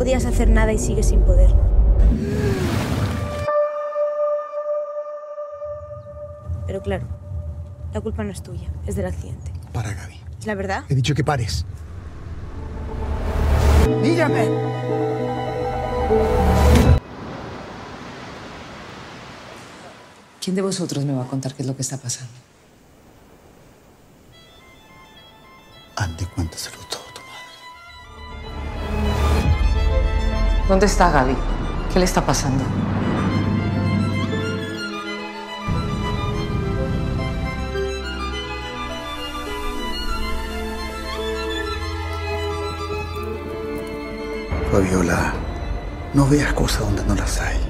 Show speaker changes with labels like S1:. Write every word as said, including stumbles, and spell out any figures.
S1: podías hacer nada y sigues sin poder. Pero claro, la culpa no es tuya, es del accidente.
S2: Para, Gaby.
S1: ¿Es la verdad?
S2: He dicho que pares. ¡Dígame!
S3: ¿Quién de vosotros me va a contar qué es lo que está pasando?
S2: Ande, cuéntaselo todo a tu madre.
S3: ¿Dónde está Gaby? ¿Qué le está pasando?
S2: Fabiola, no veas cosas donde no las hay.